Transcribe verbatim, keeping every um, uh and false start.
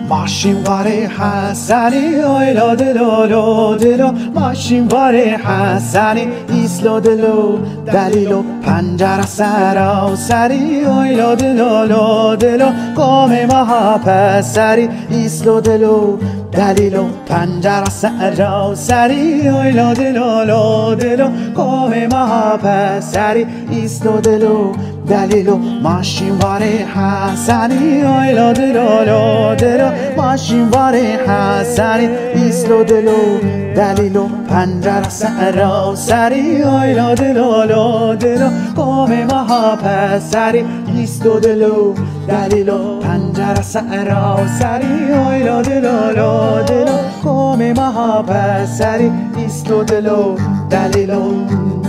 ماشین واره حسنی آیلا دلو لو دلو ماشین واره حسنی ایسلو دلو دلیلو پنجره سرا سری آیلا دلو لو دلو قوم مها پسری ایسلو دلو دلیلو پنجره سرا سری آیلا دلو لو دلو قوم مها پسری ایسلو دلو دلیلو ماشین واره حسنی آیلا دلو لو دلو ماشین واره حسنی ایسلو دلو دلیلو پنجره سرا سری آیلا دلو لو دلو قوم مها پسری ایسلو دلو دلیلو پنجره سرا سری آیلا دلو لو دلو قوم مها پسری ایسلو دلو دلیلو